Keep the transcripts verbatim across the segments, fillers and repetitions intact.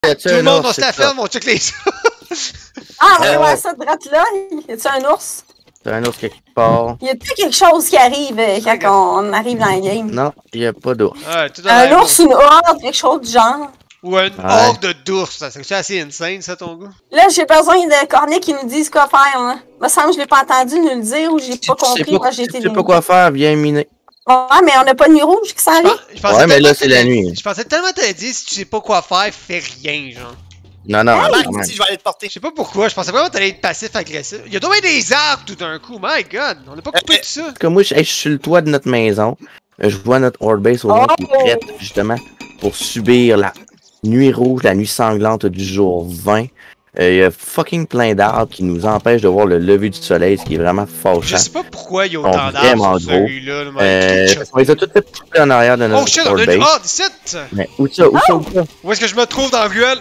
Tout le monde dans la ferme, on check les... Ah, on voit ça de droite là. Y a-tu un ours? C'est un ours quelque part. Y a-tu quelque chose qui arrive euh, quand on arrive dans la game? Non, y a pas d'ours. Ouais, tout Un ours, une horde, quelque chose du genre. Ou une Ouais. horde d'ours, ça c'est assez insane ça ton gars. Là, j'ai besoin de cornets qui nous disent quoi faire. Là. Me semble que je l'ai pas entendu nous le dire ou j'ai pas compris pas, quand j'ai tu été sais pas quoi faire, viens miner. Ouais, mais on n'a pas de nuit rouge qui s'en vient. Je pensais Ouais, mais là, tellement c'est que la t'allais- nuit. Je pensais tellement t'allais dire si tu sais pas quoi faire, fais rien, genre. Non, non, Hey! non. Si je vais aller te porter. Je sais pas pourquoi, je pensais vraiment que t'allais être passif-agressif. Il y a donc bien des arbres tout d'un coup, my god, on n'a pas coupé Euh, tout ça. Parce que moi, je, hey, je suis sur le toit de notre maison. Je vois notre horde base au loin qui est Oh! prête, justement, pour subir la nuit rouge, la nuit sanglante du jour vingt. Il euh, y a fucking plein d'arbres qui nous empêchent de voir le lever du soleil, ce qui est vraiment Je fâchant. sais pas pourquoi il y a Ils sont autant vraiment d'arbres sur gros. celui-là, le Euh, mec. on les a tous fait pousser en arrière de Oh notre shit, on a horde une base. horde ici! Mais où ça, où ça, où ça? Où est-ce que je me trouve dans la ruelle?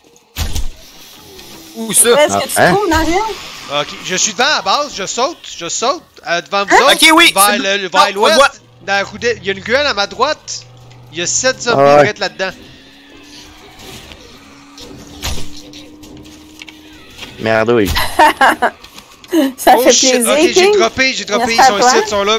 Où Où ça? est-ce que tu Ah, hein? trouves dans la ville? Ok, je suis devant la base, je saute, je saute, euh, devant vous autres, Ok, oui, vers c'est- le- non, vers on voit. l'ouest, dans la route, il y a une gueule à ma droite, il y a sept zombies Ah ouais. direct là-dedans. Merde, oui. Ça Oh fait shit, plaisir. ok, j'ai King. droppé, j'ai droppé, ils Merci à sont toi. ici, ils sont là.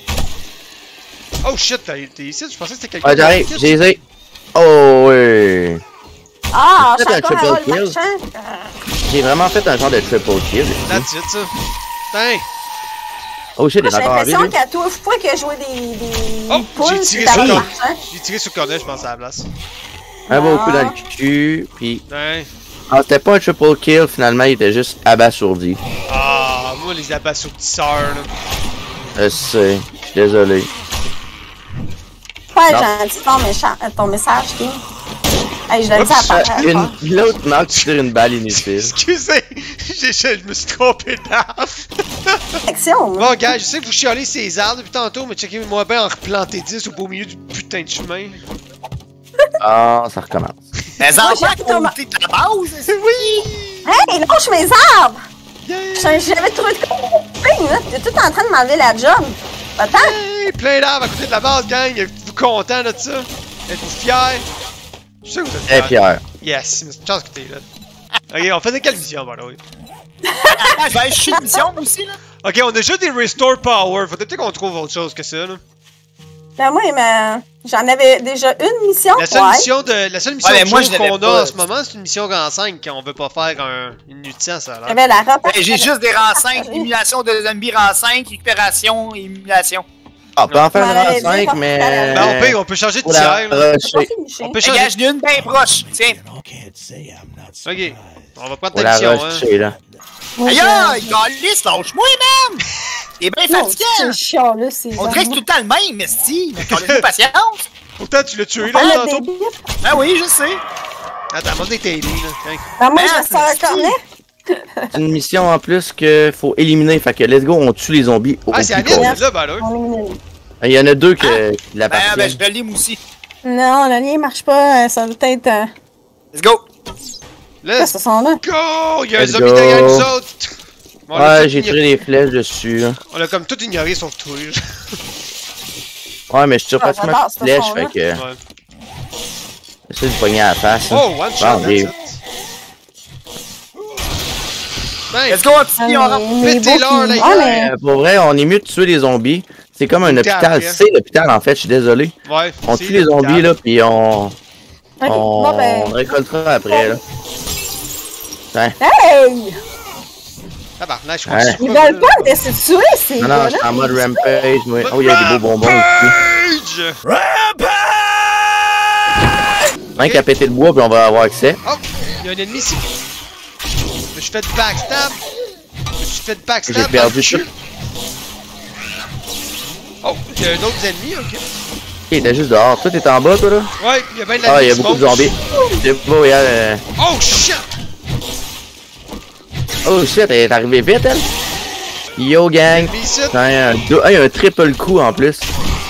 Oh shit, t'es t'es ici, je pensais que c'était quelqu'un. Ouais, j'arrive, j'ai les ai. Oh, oui. Ah, je C'est suis un encore à triple rôle kill. marchand. J'ai vraiment fait un genre de triple kill. That's it, ça. Putain. Oh shit, il Moi, est j'ai encore en vie, l'impression lui. qu'à toi fois que je jouais des, des Oh, poules, j'ai tiré c'est sur à le rôle corps. marchand. J'ai tiré sur le cornet, je pense, à la place. Un beau coup Ah. dans le cul, pis... Putain. Ah, c'était pas un triple kill, finalement, il était juste abasourdi. Ah, moi, les abasourdisseurs, là. Je sais, je suis désolé. Pas Non. gentil ton, méchant, euh, ton message, King. Hey, je l'ai dit à Euh, part. une- L'autre manque sur une balle inutile. Excusez, j'ai- je je me suis trompé d'arbre. Action. Bon, gars, je sais que vous chialez ces arbres depuis tantôt, mais checkez-moi bien en replanter dix au beau milieu du putain de chemin. Ah, ça recommence. Les Moi, enfants j'ai qui ont Thomas. goûté ta base? Oui! Hey, lâche mes arbres! Yeah! J'avais trouvé de quoi, là. T'es tout en train de m'enlever la job. Attends. Hey, plein d'arbres à côté de la base, gang! Êtes-vous contents de ça? Êtes-vous fiers? Je sais que vous êtes Eh, fiers. Pierre. Yes, mais c'est une chance que t'es là. Ok, on faisait quelle mission, by the way? Attends, je vais aller chercher une mission, moi aussi, là. Ok, on a juste des Restore Power. Faudrait peut-être qu'on trouve autre chose que ça, là. Ben, moi, mais j'en avais déjà une mission. La seule ouais. mission de la seule mission Ouais, mais de moi, jour je l'avais qu'on pas. a en ce moment, c'est une mission rang cinq qu'on veut pas faire un, une nuit de sang, ça a l'air. J'avais la robe. Ben, j'ai juste des rangs cinq, émulation de zombies rang cinq, récupération, émulation. Ah, on peut en faire Ouais, une rang ouais, cinq, ouais. mais... Ben, on peut, on peut changer de Pour la tiers, là. rusher. On peut Hey, changer. gars, j'en ai une bien proche. Tiens. Ok, on va prendre Pour ta la mission, hein. rusher, là. Aïe, aïe, Galice, lâche-moi, man! T'es bien Non, fatiguant! c'est chiant, là, c'est. On dirait que c'est tout le temps le même, Mesty! Mais qu'on a de patience! Pourtant, tu l'as tué, Ah, là, le tantôt. débile. Ah oui, je sais! Attends, moi, t'es aidé, là. Tiens. Ben, moi, Ben, je sors un c'est- cornet. C'est une mission en plus que faut éliminer, fait que let's go, on tue les zombies au Ah, c'est plus Anis, court. là, ben là. On élimine. Il y en a deux que, qui Ben, ben, l'appartiennent. je l'ai, moi aussi. Non, le lien marche pas. euh, Ça doit être. euh, Let's go! Qu'est-ce Let's que sont là? go! Il y a un Let's zombie go. derrière nous autres. Bon, on a Ouais, tout j'ai ignoré. tiré des flèches dessus. là. On a comme tout ignoré sauf toi. Ouais, mais je tire Ah, pratiquement j'adore plus de flèches, ce fait que... Ouais. J'essaie de pogner à la face. là. Oh, one shot, Bon, that's ok. it. Nice. Let's go, on continue, on Ah, rentre! mais Pétez beau l'or, qui- les Ah, gars. mais. Euh, pour vrai, on est mieux de tuer les zombies. C'est comme un Hôpital, hôpital. hein. C'est l'hôpital, en fait, je suis désolé. Ouais, On c'est tue les l'hôpital. zombies, là, puis on... Ok, On... bon, ben. on récoltera après, là. Hey! Tabarnak, je crois Ouais. que je suis Ils pas veulent bon, pas là. me laisser tuer, ces Non, non, je gars-là. suis en mode rampage, moi. Oh, il y a des beaux bonbons ici. Rampage! Un qui a pété le bois, puis on va avoir accès. Oh, il y a un ennemi ici. Je me suis fait backstab. Je me suis fait backstab. J'ai dans perdu le ça. cul. Oh, il y a un autre ennemi, ok. Ok, il était juste dehors. Toi, t'es en bas, toi, là? Ouais, il y a bien de la Ah, il y a vie qui beaucoup de se monte. zombies. C'est beau, regarde. euh, Oh shit! Oh shit, elle est arrivée vite, elle. Yo, gang. Ennemi ici. Putain, un, deux... ah, il y a un triple coup en plus.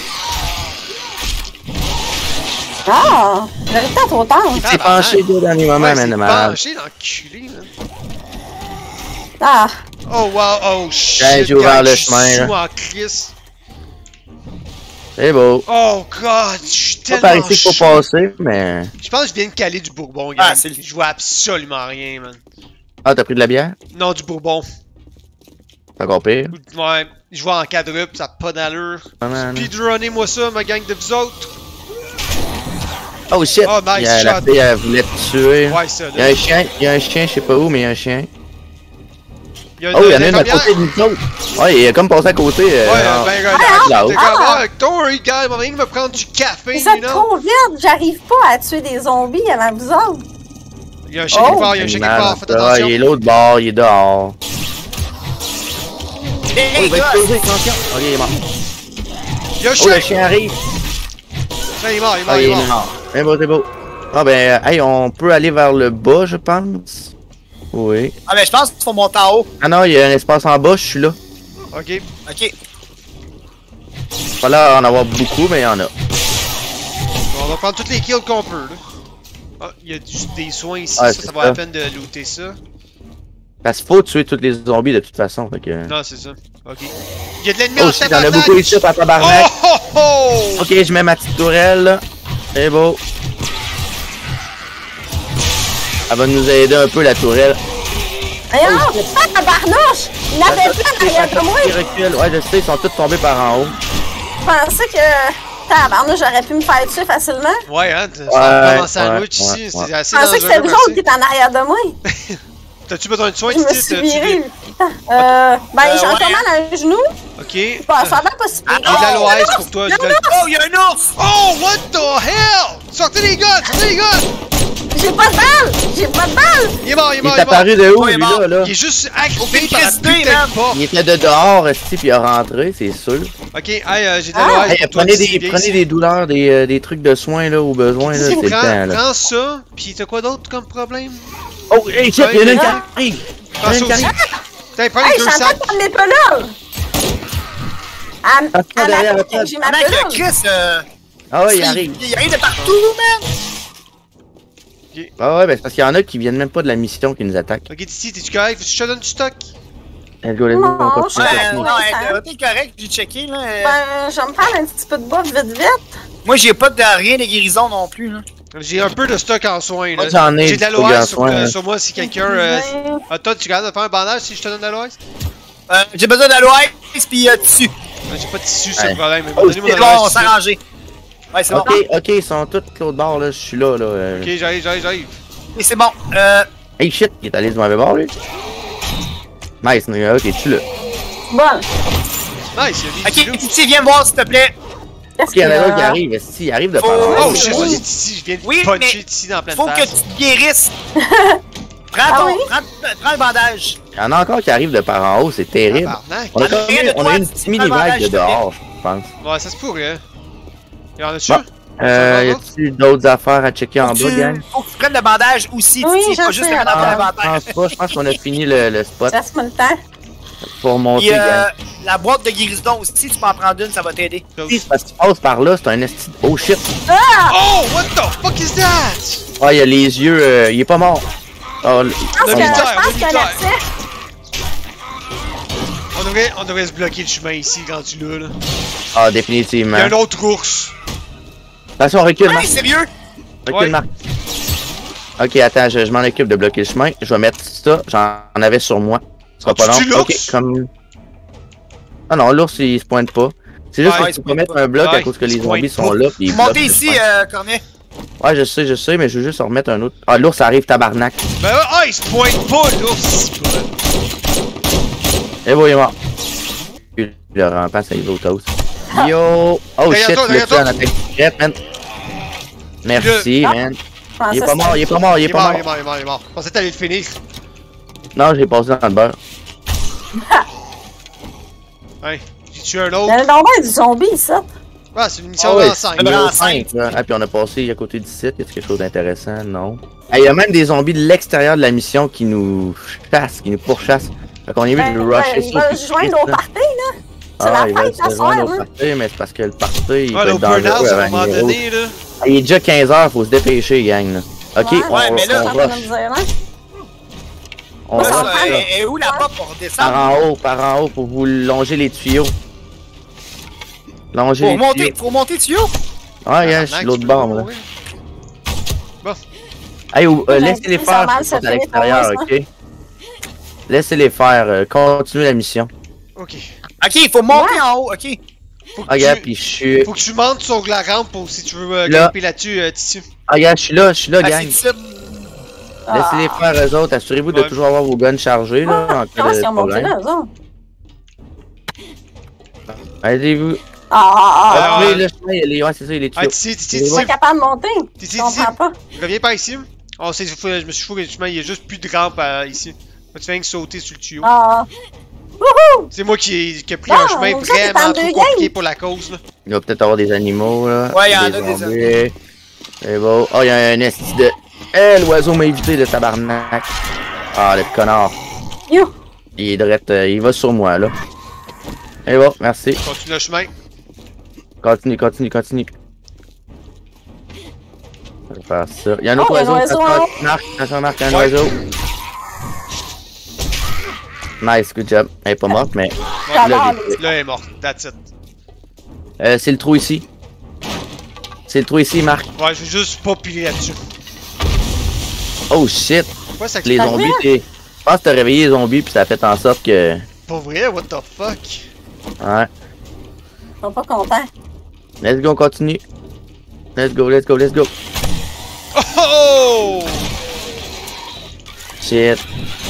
Ah! J'arrive pas trop tard. Il s'est penché deux derniers moments, Ouais, man, c'est de malade. penché, l'enculé, là. Ah! Oh wow, oh shit! Ouais, j'ai ouvert gang, le je chemin, joue là. en crise. C'est beau. Oh god, je suis Pas par tellement ici qu'il faut chaud. passer, mais... Je pense que je viens de caler du bourbon, Ah, gars. c'est le- Je vois absolument rien, man. Ah, t'as pris de la bière? Non, du bourbon. C'est encore pire. Ouais, je vois en quadruple, ça a pas d'allure. Non, non, non. Speedrunnez-moi ça, ma gang de vous autres. Oh shit! Oh, nice Il y a, la shot. fille, elle voulait te tuer. Ouais, ça, Il y a là. un chien, il y a un chien, je sais pas où, mais il y a un chien. Il y a Oh, il y en a une à infirmière. côté de nous autres. Ouais, il a comme passé à côté. Euh, Ouais, en- ben, regarde, là. t'es comme, ah, don't worry, gars, il va venir me prendre du café, Vous êtes you know? trop vite, j'arrive pas à tuer des zombies avant vous autres. Il y a un chien Oh. quelque part, il y a un chien quelque part, faites Ah, attention. il est l'autre bord, il est dehors. Hey, Oh, il hey, va gars! exploser, attention. Ok, il est mort. Il y a un Oh, chien! le chien arrive. Ah, il est mort, il est mort, Ah, il il est est mort. mort. C'est beau, c'est beau. Ah, ben, hey, on peut aller vers le bas, je pense. Oui. Ah, mais je pense qu'il faut monter en haut. Ah non, il y a un espace en bas, je suis là. Ok. Ok. Pas là en avoir beaucoup, mais il y en a. On va prendre toutes les kills qu'on peut, là. Ah, il y a du- des soins ici, Ouais, ça, c'est ça vaut ça. la peine de looter ça. Parce qu'il faut tuer tous les zombies de toute façon, fait que... Non, c'est ça. Ok. Il y a de l'ennemi Oh, en shit, il y en a tabarnak! beaucoup ici, à tabarnak. Oh oh oh! Ok, je mets ma petite tourelle, là. C'est beau. Elle va nous aider un peu, la tourelle. Voyons, ah, tabarnouche! Il y en avait plein derrière de moi. Ils reculent. Ouais, je sais, ils sont tous tombés par en haut. Je pensais que, tabarnouche, j'aurais pu me faire tuer facilement. Ouais, hein, t'as Ouais, comme en sandwich ouais, ici, ouais. c'est assez Je pensais que c'était dangereux, vous autres qui merci. étaient en arrière de moi. T'as-tu besoin de soins, Je me Titi? suis T'as-tu virée. des- Euh, ben, Euh, j'ai ouais. encore mal à un genou. Ok. Bah, ça va pas si pire. J'ai de la l'O S pour toi, j'ai de la... Oh, il y a un ours! Oh, what the hell? Sortez les guns, sortez les guns! J'ai pas de balle! J'ai pas de balle! Il est mort, il est Il mort, est il est mort. apparu de où, Ouais, il est lui, mort. là, là? Il est juste activé Aucune par la idée, putain man. de porte. Il était de dehors, esti, puis il a rentré, c'est sûr. Ok, hey, euh, j'ai de la Ah. l'O S Hey, pour toi, prenez Titi, des, viens prenez ici. des douleurs, des, euh, des trucs de soins, là, au besoin, là, c'est Titi, le prends, temps, là. prends ça, pis t'as quoi d'autre comme problème? Oh, hey, shit, il y en a une qui Ah. arrive! Prends Il y ça en a une qui aussi. arrive! Tiens, prends Hey, les je deux suis en train sacs. de prendre mes pelules! À, Ah, à derrière ma la tête, table. j'ai ma Mec, pelule. Chris, euh. Ah ouais, il il, arrive. il arrive de partout, man! Ah ouais, ben c'est parce qu'il y en a qui viennent même pas de la mission qui nous attaquent. Ok, Titi, t'es-tu correct? Faut que je te donne du stock? Let's go, let's go, Non, on continue. je- Ouais, Ouais, non, ouais, elle ça. était correct, j'ai checké, là. euh. Ben, je vais me prendre un petit peu de bouffe vite vite. Moi, j'ai pas de rien de guérison non plus, là. J'ai un peu de stock en soins, Moi, là. j'en ai J'ai de la du stock en l'O S sur, soins, euh, hein. sur moi si quelqu'un... Euh... Ah, toi, tu gardes de faire un bandage si je te donne de la l'O S? Euh, j'ai besoin de l'O S pis euh, tissu. Ah, J'ai pas de tissu, c'est Ouais. le problème. mais Oh, Donnez-moi C'est de bon, la on l'O S. s'est arrangé. Ouais, c'est bon. Ok, ok, ils sont tous de l'autre bord, là, je suis là, là. euh. Ok, j'arrive, j'arrive, j'arrive. Et c'est bon. Euh. Hey, shit, il est allé du mauvais bord, lui. Nice, ok, tu là. Bon, Nice, il y a des Ok, petits Titi, viens me voir, s'il te plaît. qu'est-ce Ok, il y en a qu'il y un qui a? arrive, esti, il arrive de Oh, par en Oh haut. shit, oui. vas-y, Titi, je viens de Oui, puncher mais Titi dans la pleine Faut que face. tu te guérisses. Prends Ah ton. oui? Prends, prends le bandage. Il y en a encore qui arrivent de par en haut, c'est terrible. Tabarnak. On a, En quand arrière même, de on toi, a une tu petite prends le mini-vague bandage, de s'il te plaît. dehors, je pense. Ouais, ça se pourrait. Y en a-tu? Bon. Euh, y a-tu d'autres affaires à checker en Faut bas, que gang? tu- Faut que tu prennes le bandage aussi, Oui, Titi. je Pas juste sais, le mettre alors. dans le Ah, je bandage. pense pas, je pense qu'on a fini le, le spot Laisse-moi le temps. pour monter, Et euh, gang. la boîte de guérison aussi, tu peux en prendre une, ça va t'aider. Si, c'est parce qu'il passe par là, c'est un esti de... Oh shit! Oh, what the fuck is that? Ah, il a les yeux, euh, il est pas mort. Oh, le- Je pense On que- a je mis terre, pense on a mis qu'il y a un terre. accès. On devrait, on devrait se bloquer le chemin ici, rendu là, là. Ah, Il définitivement. y a un autre ours. Attention, recule, Marc. Hey, sérieux? Recule, Ouais. Marc. Ok, attends, je, je m'en occupe de bloquer le chemin. Je vais mettre ça, j'en avais sur moi. Ce sera Ah, pas tu long. tues Ok, l'ours? comme... Ah non, l'ours, il se pointe pas. C'est juste Ouais, que il se tu peux pointe mettre pas. un bloc Ouais, à cause que il se les zombies pointe sont pas. là. Puis ils bloquent Montez le ici, chemin. euh, Cornet. Ouais, je sais, je sais, mais je veux juste en remettre un autre. Ah, l'ours arrive, tabarnak. Ben ouais, ah, il se pointe pas, l'ours. Et bon, il est mort. Puis le rampant, ça y va au toast. Yo! Oh Derrière shit, toi, tu l'as derrière tué toi. en attaque directe, man. Merci, Ah. man. Je pensais Il est pas que mort, il est pas mort, il Il est est pas mort, il est mort. mort, il est mort, il est mort. Je pensais que t'allais le finir. Non, j'ai passé dans le beurre. Hein, j'ai tué un Il y autre. en a donc bien du zombie, ça. Ah, c'est une mission Ah ouais, d'enceinte. c'est Niveau Numéro cinq, là. Ah, puis on a passé à côté du site. Y a-t-il quelque chose d'intéressant? Non. Ah, il y a même des zombies de l'extérieur de la mission qui nous chassent, qui nous pourchassent. Fait qu'on est venu Ben, de ben, rusher il ça. va puis se joindre Christ, au là. party, là. C'est Ah, la il va fête, se la soir, joindre au là. party, mais c'est parce que le party, il Ouais, peut là, être au burn-out, dangereux à un avant moment Nero. donné, là. Ah, il est déjà quinze heures, faut se dépêcher, gang, là. Ok, Ouais, on, ouais, mais là, on Je suis en train de rush. me dire, hein. On Là, Là, ça rush, va ça, prendre- là. est est où la porte pour Par descendre? en haut, par en haut, pour vous longer les tuyaux. Longez Faut les monter, tuyaux. faut monter tuyau. Ah, yeah, je suis de l'autre bord, là. Bon. Hey, ou- euh, Ouais, laissez-les ça faire, mal, je ça pense, à finit l'extérieur, pour ok? Laissez-les faire, euh, continuez la mission. Ok. Ok, il faut monter en haut, ok. Faut que, Ah, regarde, tu... puis je suis... Faut que tu montes sur la rampe pour si tu veux euh, Là. grimper là-dessus, euh, Tissu. Ah, regarde, je suis là, je suis là, Ah, gang. c'est ça. Laissez-les faire eux autres. Assurez-vous de Ouais. toujours avoir vos guns chargés, là, en cas Comment de ils ont monté problème. là, eux autres? Allez-vous. Ah, ah, ah, Alors, Oui, euh, le chemin, il est... Ouais, c'est ça, il est Ah, tuyau. Tissu, Tissu, Il est je suis Tissu. pas capable de monter. Tissu, Je comprends pas. Reviens par ici. Oh, c'est, faut- je me suis fou, il y a juste plus de rampe euh, ici. Faut que tu fais rien que sauter sur le tuyau. Ah. Wouhou! C'est moi qui ai, qui ai pris Non, un chemin vous êtes en vraiment deux trop gangs. compliqué pour la cause, là. Il va peut-être avoir des animaux, là. Ouais, il y en a des zombies. C'est beau. Oh, il y a un esti de... Eh, l'oiseau m'a évité, le tabarnak. Ah, le connard. You! Il est direct, euh, il va sur moi, là. Et bon, merci. Continue le chemin. Continue, continue, continue. On va faire ça. Il y a un Oh, autre il y a un oiseau. oiseau, Attention, hein. Marc, attention, Marc, il y a un Ouais. oiseau. Nice, good job. Elle est pas morte, mais... J'adore Là, les- j'ai- Là, elle est morte. That's it. Euh, c'est le trou ici. C'est le trou ici, Marc. Ouais, je vais juste pas piler là-dessus. Oh shit! Pourquoi ça Les T'as zombies, vu? t'es... Je pense que t'as réveillé les zombies puis ça a fait en sorte que... Pas vrai? What the fuck? Ouais. Ils sont pas contents. Let's go, on continue. Let's go, let's go, let's go. Oh oh! Shit.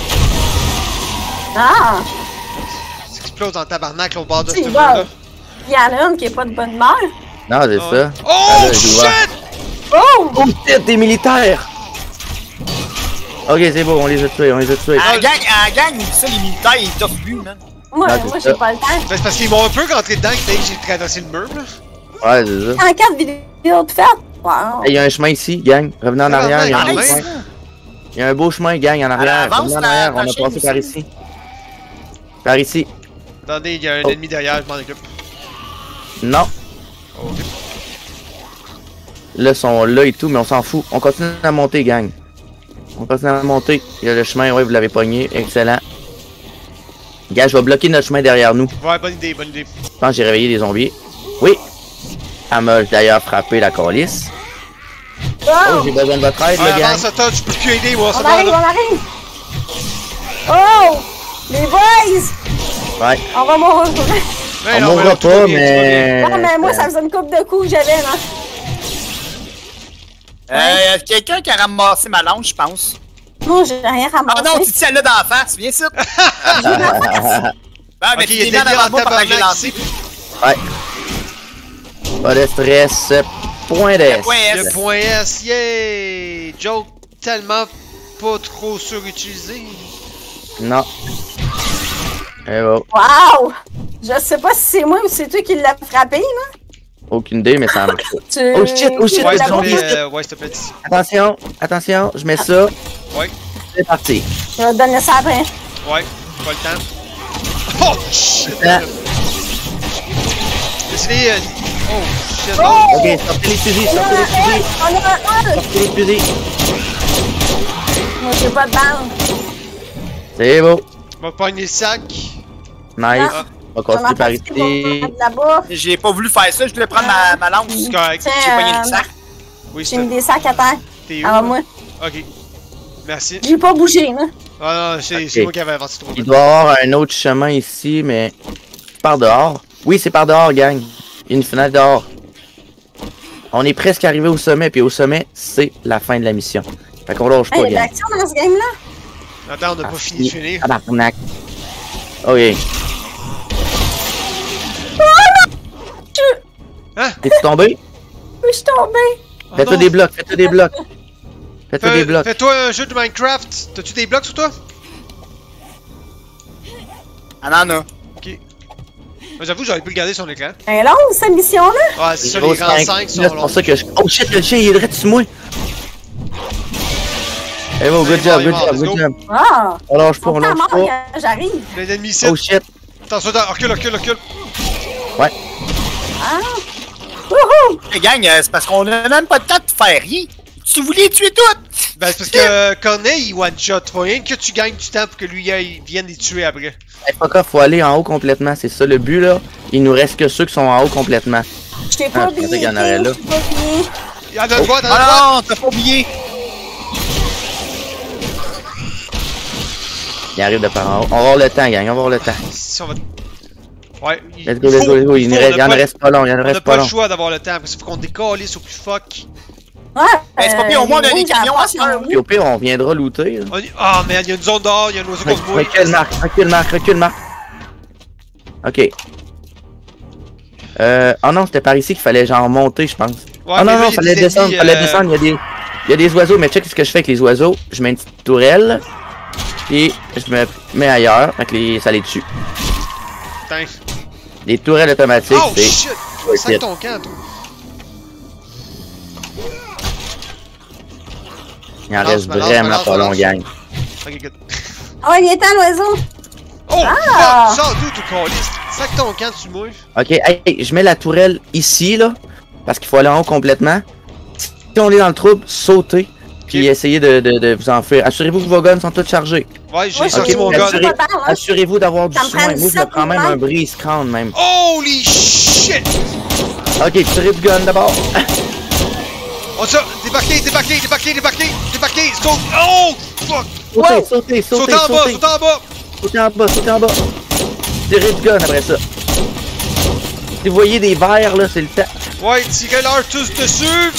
Ah! Ça explose en tabarnak là, au bord de ce Tu mur vas. là. Il y en a une qui est pas de bonne humeur. Non, c'est Ah. ça. Oh Ah, là, je shit! vois. Oh! Oh shit, des militaires! Ok, c'est bon, on les a tués, on les a tués. À la gang, à la gang, ça, les militaires, ils t'offrent plus, man. Moi, Ah, c'est moi ça. j'ai pas le temps. Ben, c'est parce qu'ils m'ont un peu rentré dedans que dès que j'ai traversé le mur là. Ouais, c'est ça. En quatre vidéos de fête. Wow! Il y a un chemin ici, gang. Revenez en Ah, arrière, il y a un ah, beau nice. chemin. Il y a un beau chemin, gang, en arrière. avance, Revenez en ta- arrière, ta on a chaîne passé par aussi. ici. Par ici. Attendez, il y a un Oh. ennemi derrière, je m'en occupe. Non. Ok. Là, ils sont là et tout, mais on s'en fout. On continue à monter, gang. On continue à monter. Il y a le chemin, ouais, vous l'avez pogné. Excellent. Gars, je vais bloquer notre chemin derrière nous. Ouais, bonne idée, bonne idée. Je pense que j'ai réveillé les zombies. Oui. Elle m'a d'ailleurs frappé la calice. Oh, Oh! j'ai besoin de votre aide, Ouais, le gang. avance, attends, tu peux plus aider, moi, On ça va arrive, on là. arrive! Oh! Les boys! Ouais. On va mourir. Ouais, On non, mourra ouais, tout va pas, bien, tout va bien. mais... Non, mais moi, ça faisait une coupe de coups que j'avais, là. Euh, quelqu'un qui a ramassé ma langue, je pense. Non, j'ai rien Ah ramassé. non, tu dis celle-là d'en face, viens ça. Ah, mais Ok, tu il t'es y mis a en des avant de moi pendant que j'ai tabarnak lancé. ici. Ouais. Pas de stress. Point d'S. Point S. Le point S, yay! Joke tellement pas trop surutilisé. Non. Eh bon. Wow! Je sais pas si c'est moi ou c'est toi qui l'as frappé, là. Aucune idée, mais ça marche. Tu... Oh shit, oh shit, tu Ouais, les s'il l'as te zombies. pris. plaît, euh, ouais, s'il te plaît, ici. Attention, attention, je mets ça. Ouais, C'est parti. Je vais te donner ça après. ouais, pas le temps. Oh shit! Ah. Décidez, euh, oh shit! Oh! Ok, sortez les fusils, On a sortez les un, fusils. on a un, un. Sortez les fusils. Moi, j'ai pas de balle. C'est beau. On va pogner le sac. Nice. Ah. On va J'en ai continuer par apporté pour ici. faire de la bouffe. J'ai pas voulu faire ça, je voulais prendre ma, ma lance. C'est correct. Tiens, J'ai pogné euh, le sac. Oui, J'ai mis c'est. des sacs à terre. T'es où? Alors, moi, Ok. Merci. j'ai pas bougé, là. Ah non, c'est Ok. c'est moi qui avais avancé trop Il vite. doit y avoir un autre chemin ici, mais... Par dehors. Oui, c'est par dehors, gang. Il y a une fenêtre dehors. On est presque arrivé au sommet, puis au sommet, c'est la fin de la mission. Fait qu'on lâche Hey, pas, il y a de gang. l'action dans ce game-là. Attends, on a pas fini de finir. Tabarnak. Ok. Hein? T'es-tu tombé? Je suis tombée. Oh Fais-toi non. des blocs, fais-toi des blocs. Fais-toi des Fais- blocs. Fais-toi un jeu de Minecraft. T'as-tu des blocs sur toi? Ah non, non. Ok. Moi, j'avoue, j'aurais pu le garder sur l'écran. Elle est longue, cette mission-là. Ouais, c'est ça, Gros les rangs cinq. cinq sont Là, c'est longs. pour ça que je... Oh shit, le chien, il est direct sur moi. Eh bon, good Il est mort, job, il est good mort, job, let's good go. job. Ah! On lâche Ils pas, on sont lâche morts pas. quand j'arrive. Les ennemis ici. Oh shit. Attention, attends, recule, recule, recule. Ouais. Ah! Wouhou! Les gang, euh, c'est parce qu'on a même pas le temps de faire rien. Tu voulais tuer toutes! Ben, c'est parce que euh, Corneille, il one-shot. Faut rien que tu gagnes du temps pour que lui il vienne les tuer après. Hey, fuck off, faut aller en haut complètement, c'est ça le but là. Il nous reste que ceux qui sont en haut complètement. Je t'ai Ah, pas je oublié. pensais qu'il y en aurait là. Je t'ai pas oublié. Il y en a une droite, il y en a une droite. Ah non, t'as pas oublié! Il arrive de par en haut. On va avoir le temps, gang, on va avoir le temps. Si on va... Ouais, il, Let's go, il let's faut- go, let's go. Il, il nous faut, reste- on il a en pas- reste pas long, il en On n'a reste pas pas le long. choix d'avoir le temps, parce qu'il faut qu'on décalisse au plus fuck. Ouais. Ben, c'est pas pire, au moins, on a des camions à se faire. Puis au pire, on viendra looter. là. On y- Ah, man, il y a une zone d'or, il y a un oiseau qu'on se mouille. Recule, Marc, recule, Marc, recule, Marc. Ok. Euh. Oh non, c'était par ici qu'il fallait genre monter, je pense. Ouais, oh mais non, là, non, il y a fallait des descendre, ennemis, fallait euh, descendre. Il y a des. Il y a des oiseaux, mais check ce que je fais avec les oiseaux. Je mets une petite tourelle. Et je me mets ailleurs. Fait que les... ça les tue. Putain. Les tourelles automatiques, Oh c'est. shit! Ouais, Sac shit. ton camp, toi. Il en Balance, reste balance, vraiment balance, pas long, balance. gang. Ok, good. Ah ouais, il est temps, l'oiseau. Oh, Ah! fuck! Sors d'où, tout caliste? Sac ton camp, tu mouilles. Ok, hey, je mets la tourelle ici, là. Parce qu'il faut aller en haut complètement. Si on est dans le trouble, sautez. Puis Ok. essayez de, de, de vous enfuir. Assurez-vous que vos guns sont tous chargés. Ouais, j'ai Ouais, sorti ok, mon la gun. durée- Assurez-vous d'avoir du Ça me soin. prend Moi, je me dix-sept prends même points. un brise count même. Holy shit! Ok, tirez du gun d'abord. On ça! Débarquez, débarquez, débarquez, débarquez! Débarquez! Saute! Oh! Fuck! Sautez, Wow. sautez, sautez, Sautez en bas, sautez. sautez en bas! Sautez en bas, sautez en bas. Tirez du gun après ça. Si vous voyez des verres, là, c'est le temps. Ouais, tirez-leur tous dessus!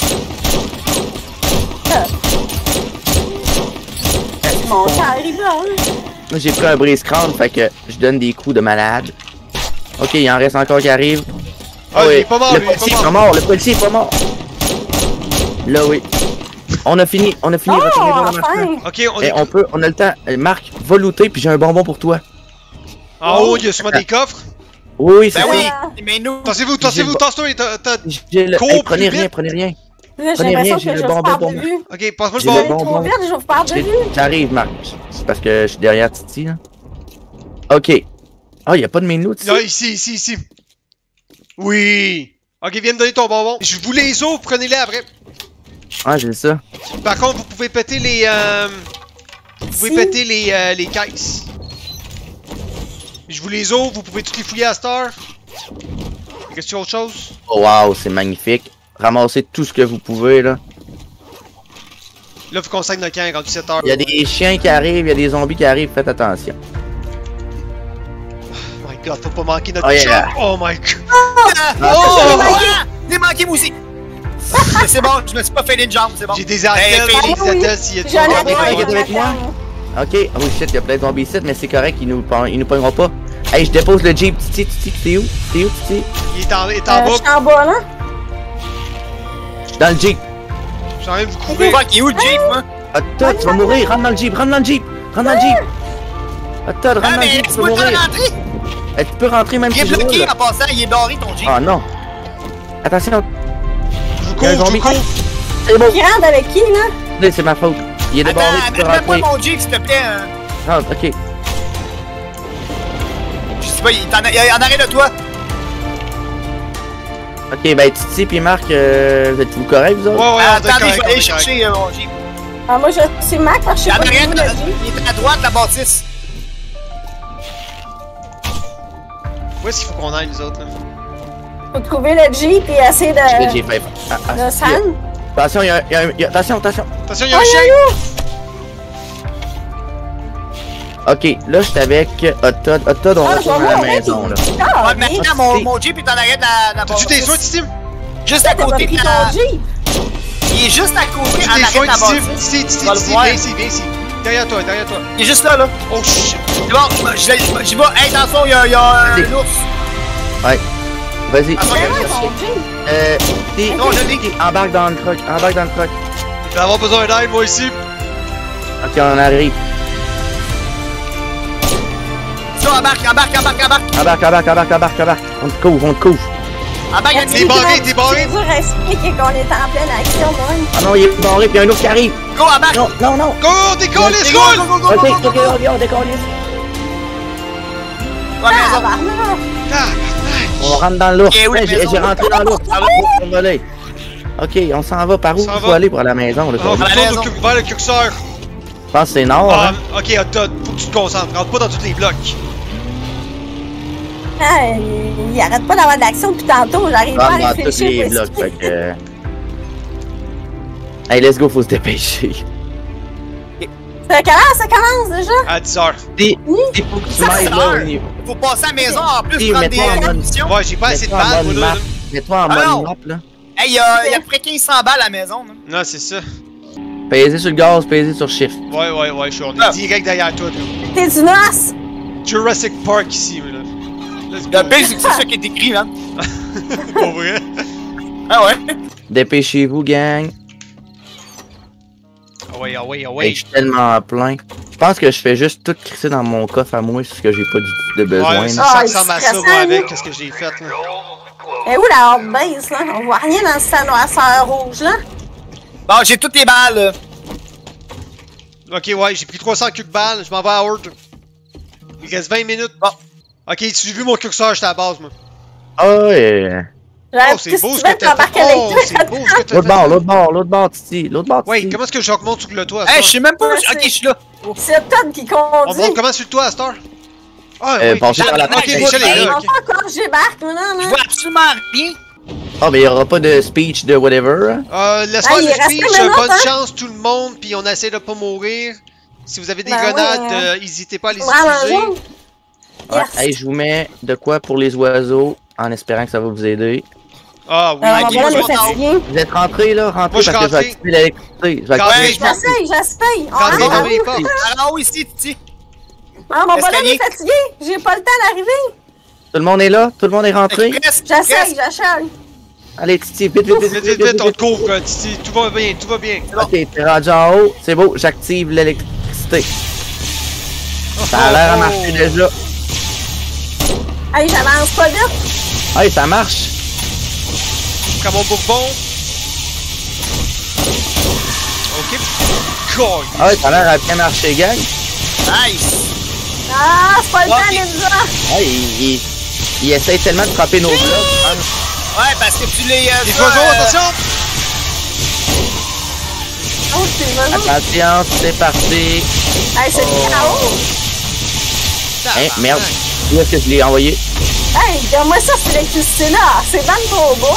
Mon camp arrive là. hein. Moi, j'ai pris un brise crâne, fait que je donne des coups de malade. Ok, il en reste encore qui arrivent. Ah, oui. il est pas mort, Le lui, il est policier pas est pas mort. mort, le policier est pas mort. Là, oui. On a fini, on a fini. Oh, Retournez voir le enfin. marchand. Ok, on Eh, est. on peut, on a le temps. Eh, Marc, va looter, puis j'ai un bonbon pour toi. En haut, il y a sûrement des coffres. Oui, oui, c'est Ben ça. oui, mais nous. Tassez-vous, tassez-vous, tasse-toi, t'as- t'as- J'ai le... Cours hey, plus prenez rien, vite. prenez rien. Là, j'ai Prenez rien, l'impression j'ai que le je vous bonbon perds pour de moi. vue. Ok, passe-moi le J'ai le Vous bon. allez trop bonbon. vite, je vous perds de J'ai- vue. J'arrive, Marc. C'est parce que je suis derrière Titi, là. Ok. Ah, il y a pas de menu, Titi. Là, ici, ici, ici. Oui! Ok, viens me donner ton bonbon. Je vous les ouvre, prenez-les après. Ah, j'ai ça. Par contre, vous pouvez péter les. Euh... Vous pouvez Si. péter les, euh, les caisses. Je vous les ouvre, vous pouvez toutes les fouiller à cette heure. Est-ce qu'il y a autre chose? Oh, wow, c'est magnifique. Ramassez tout ce que vous pouvez, là. Là, faut qu'on saigne notre camp rendu sept heures. Il y a des chiens qui arrivent, il y a des zombies qui arrivent, faites attention. Oh my god, faut pas manquer notre Oh, yeah. job. Oh my god. Ah, Oh! J'ai manqué moi aussi! Mais c'est bon, je me suis pas fait une jambe, c'est bon. J'ai des attelles, Hey, j'ai hey, des oui. attelles s'il y a du J'en monde. avais ouais, un ouais, dans avec la moi. cam. Ok, oh shit, il y a plein de zombies ici, mais c'est correct, ils nous, ils nous pogneront pas. Hey, je dépose le Jeep, Titi, Titi, t'es où? T'es où, Titi? Il est en, il est Euh, en Je bas. suis en bas, là. Je suis dans le Jeep. Je suis en train de vous couvrir. Fuck, il est où le Jeep, moi? Ah, toi, tu vas mourir, rentre dans le Jeep, rentre dans le Jeep, rentre dans le Jeep. Ah, Todd, rentre Ah, dans le mais Jeep, tu tu vas peux pas mourir. rentrer! Eh, tu peux rentrer même Il est si je bloqué roule. en passant, il est barré ton Jeep. Ah non. Attention, Je vous Il y a un couvre, je vous zombie. couvre. c'est bon. Qui rentre avec qui, là? Là, c'est ma faute. Il est débarré, tu peux Attends, mets-moi rentrer. mon Jeep, s'il te plaît. hein. Rentre, ok. Je sais pas, il est en, il est en arrêt de toi. Ok, ben Titi puis Marc, euh, vous êtes-vous corrects, vous autres? Ouais, ouais, on est Attendez, correct, je on vais aller est correct. chercher euh, mon Jeep. Ah, moi, je... c'est Mac, parce que Il je est sais en pas arrêt, où, de- le Jeep. il est à droite, la bâtisse. Où est-ce qu'il faut qu'on aille, nous autres, là? Faut trouver le Jeep et essayer J'ai de... j'ai fait. Ah, ah, de si, Sam. Attention, il y a, il y a un- il y a- attention, attention. Attention, il y a un Oh, il y a chien! Ok, là, je suis avec Hot Todd. Hot Todd, on Ah, retourne je à la vais maison, voir, là. Ah, Ouais, mais maintenant, mon, mon Jeep est en arrêt de la, de la T'as-tu des bâtisse. soins, Titi? Juste à t'as pas côté pris de la... ton Jeep. Il est juste à côté, en T'as des arrêt soins, de la Titi? bâtisse. Titi, Titi, Tu vas le Titi, voir. viens ici, viens ici. Derrière toi, derrière toi. Il est juste là, là. Oh shit! C'est bon, je- je je- j'y vais. Hey, attention, il y a, il y a Allez. un ours. Ouais. Vas-y. Attention, il y a un Vraiment, ours. ton Jeep. Euh, Titi, Non, je l'ai. Titi, embarque dans le truck, embarque dans le truck. Je vais avoir besoin d'aide, moi ici. Ok, on arrive. Ça, embarque, embarque, embarque, embarque. Embarque, embarque, embarque, embarque, embarque. On te couvre, on te couvre. Embarque, il y a T'es une barré, t'es barré. C'est dur à expliquer qu'on est en pleine action, moi. Ah non, il est barré, puis il y a un autre qui arrive. Go, embarque. Non, non, non. Go, décolle, les Go, roule! go, go, go, Ok, go, ok, go, go. on vient, on décolle. Ouais, Ah, maison. barnard. Ah, On rentre dans l'ours. Ok, oui, Hey, J'ai maison. j'ai rentré dans l'ours. Ah, oui. On va aller. Ok, on s'en va par où? On s'en Il faut va. aller pour la maison. Là, On je à la retourne maison. au cur- vers le curseur. pense que c'est nord. Ah, hein? ok, hot dog, faut que tu te concentres. Rentre pas dans tous les blocs. Ah, il, il arrête pas d'avoir de l'action depuis tantôt. J'arrive pas Rentre à dans tous réfléchir. les pour blocs. expliquer. Fait que... Hey, let's go, faut se dépêcher. C'est à quelle heure ça commence déjà? À dix heures. Si, il faut que tu Ça, m'ailles c'est là au l'heure. niveau. Faut passer à la maison en plus, Si, prendre des mets-toi en mode- munitions. Ouais, j'ai pas assez de Mets-toi en balles, moi, mode là. map. Mets-toi en Ah mode non. map, là. Hey, il y a, il y a à peu près quinze cents balles à la maison. là. Non, c'est ça. Pèsez sur le gaz, pèsez sur shift. Ouais, ouais, ouais, je suis on est Ah. direct derrière toi, là. T'es du noce! Jurassic Park ici, là. Let's Le go. pire, c'est que c'est ça qui est écrit, man. Pour vrai. Ah ouais? Dépêchez-vous, gang. Ah ouais, ah ouais, ah Hey, ouais. je suis tellement plein. Je pense que je fais juste tout crisser dans mon coffre à moi, c'est ce que j'ai pas du tout de besoin. Ouais, là. ça, Ah, ça il ressemble à se ça, stresse, moi, hein, avec lui. qu'est-ce que j'ai fait, là. Et où la horde base, là? On voit rien dans ce noirceur rouge, là. Bon, j'ai toutes les balles. là. Ok, ouais, j'ai pris trois cents cubes balles, je m'en vais à Horde. Il reste vingt minutes. Bon. Ok, tu as vu mon curseur, j'étais à la base, moi. Ah ouais. Oh, c'est beau ce que t'as fait. Oh, c'est beau ce que t'as L'autre bord, fait. l'autre bord, l'autre bord, Titi. L'autre bord, Ouais, Titi. comment est-ce que je remonte sur le toit, à Hey, Star? je sais même pas. Ouais, Ok, c'est- je suis là. C'est Todd qui On conduit. monte comment sur le toit, à Star? Ah, Euh, oui. pensez Michel- à la Ok, porte. Michel est là, On ok. pas encore j'ébarque, maintenant, Je là. vois absolument rien. Ah, mais il y aura pas de speech de whatever. hein? Euh, laisse Ah, faire il le reste speech, cinq minutes, bonne hein? chance tout le monde, puis on essaie de pas mourir. Si vous avez des Ben grenades, ouais, hein. euh, n'hésitez pas à les Vraiment, utiliser. jaune. Ouais. Yes. Hey, je vous mets de quoi pour les oiseaux, en espérant que ça va vous aider. Ah oui, Euh, ok, on oui, va je les vais- fatiguer. Vous êtes rentrés, là? Rentrés Moi, je suis parce que je vais rentré. activer l'électricité. Je vais Rentré. activer Ouais. J'essaye, j'essaye. On Rentrez rentre dans à les vous. portes. Alors, ici, Titi. Ah, mon bonhomme Escalier. est fatigué. J'ai pas le temps d'arriver. Tout le monde est là? Tout le monde est rentré? Express, J'essaye, express. j'essaye. Allez, Titi, vite, vite, vite, Vite, vite, vite, on te couvre, euh, Titi. Tout va bien, tout va bien. Ok, t'es rendu en haut. C'est beau, j'active l'électricité. Ça a l'air à marcher déjà. Hey, j'avance pas vite. Hey, ça marche. Comme mon bourbon. Ok. God. Ah ouais, ça a l'air à bien marcher, gang. Nice. Ah, c'est pas le Ok. temps, Ninja. Ah, il, il, il essaye tellement de frapper nos blocs. hein. Ouais, parce que tu les. euh, Les vois, oiseaux, euh, attention! Oh, c'est vraiment. Attention, c'est parti. Hey, c'est Oh. bien en haut. Hein, merde. Où est-ce que je l'ai envoyé? Hey, regarde-moi ça, cette électricité-là. C'est ben trop beau.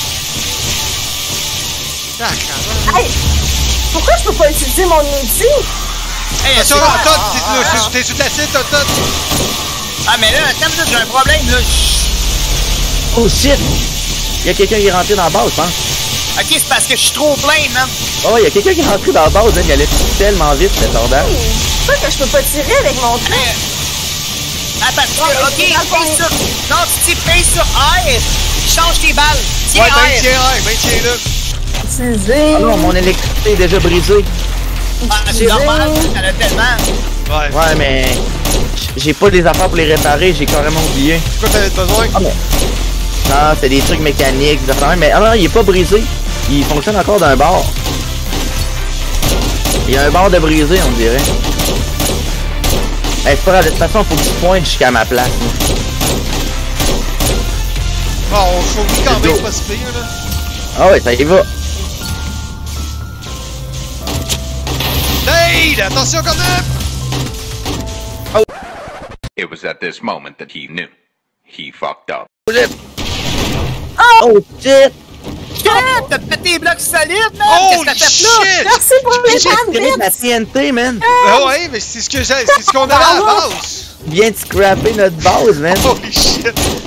Sacrement. Hey, pourquoi je peux pas utiliser mon outil? Hey, Attention, c'est quoi? Todd, Ah, t'es ah, là, ah. t'es sur ta site, Todd, Todd. Ah, mais là, attends, une minute, j'ai un problème, là. Oh shit! Il y a quelqu'un qui est rentré dans la base, je pense. Ok, c'est parce que je suis trop plein, man. Oh, il y a quelqu'un qui est rentré dans la base, hein. Il allait tellement vite, cet ordre. Hey, pourquoi que je peux pas tirer avec mon truc? Mais. Ah, parce que. Ouais, Ok, mais c'est dans le paye fond. sur. Non, Titi, paye sur R. Change tes balles. Tiens, Ouais, R. maintiens, ouais, maintiens-le. Utiliser. Ah non, mon électricité est déjà brisée. Ah, c'est normal, t'en as tellement. Ouais. Ouais, mais j'ai pas des affaires pour les réparer, j'ai carrément oublié. Quoi t'avais besoin? Ah, mais... Non, c'est des trucs mécaniques, des affaires, mais ah non, il est pas brisé. Il fonctionne encore d'un bord. Il y a un bord de brisé, on dirait. Hey, c'est pas grave, de toute façon, faut que tu pointes jusqu'à ma place. moi. Bon, on fournit quand Let's même go. pas si pire, là. Ah ouais, ça y va. Nade! Attention quand même! It was at this moment that he knew. He fucked up. Oh shit! Shit, t'as pété les blocs solides, man. Holy Qu'est-ce que t'as fait là? shit! Merci pour les J'ai bandes tiré de la vite. T N T, man! Ah ouais, mais c'est ce que j'ai, c'est ce qu'on avait à la base! Viens de scraper notre base, man! Holy shit!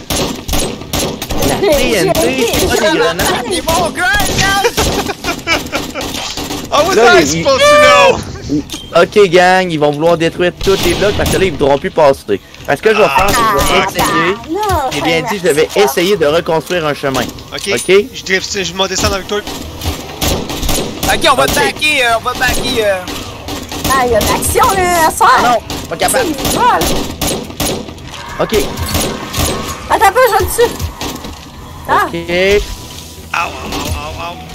La T N T, c'est pas des grenades! C'est mon gars, man. I was Là, I il- supposed to know! Ok, gang, ils vont vouloir détruire tous les blocs parce que là, ils voudront plus passer. Parce que je vais faire, c'est que je vais essayer. Ah, J'ai bien dit, je vais essayer de reconstruire un chemin. Ok. Ok? Je drift, je m'en descends avec toi. Ok, on va Ok. backer, euh, on va backer. euh. Ah, il y a de l'action, là, ça. Ah non, pas capable. C'est vol. Ok, Attends un peu, je le tue. Ah, ok. Ow, ow, ow, ow.